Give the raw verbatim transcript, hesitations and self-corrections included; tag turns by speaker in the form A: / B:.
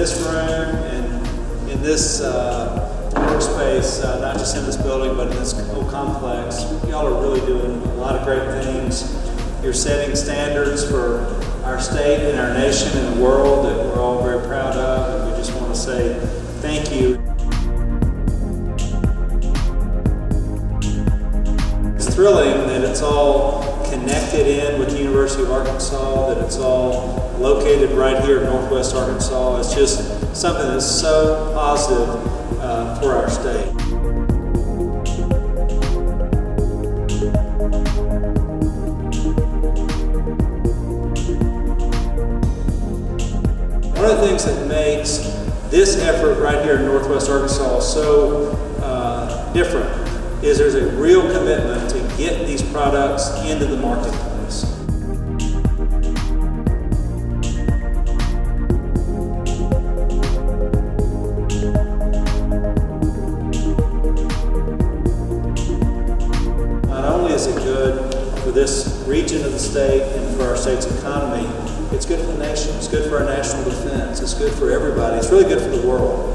A: this room and in this uh, workspace, uh, not just in this building, but in this whole complex, y'all are really doing a lot of great things. You're setting standards for our state and our nation and the world that we're all very proud of, and we just want to say thank you. It's thrilling that it's all connected in with the University of Arkansas, that it's all located right here in Northwest Arkansas. It's just something that's so positive uh, for our state. One of the things that makes this effort right here in Northwest Arkansas so uh, different is there's a real commitment to get these products into the marketplace. Not only is it good for this region of the state and for our state's economy, it's good for the nation, it's good for our national defense, it's good for everybody, it's really good for the world.